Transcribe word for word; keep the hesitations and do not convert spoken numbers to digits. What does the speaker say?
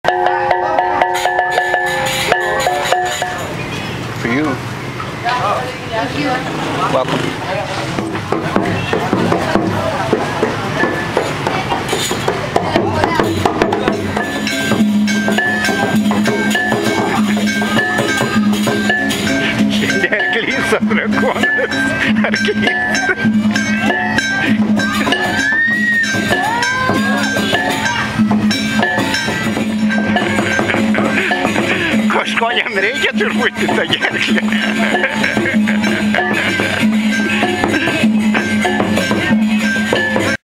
For you. Thank you. Welcome. Арклиса, дракон. Арклис. Kažko jam reikia turbūt tą gerklę.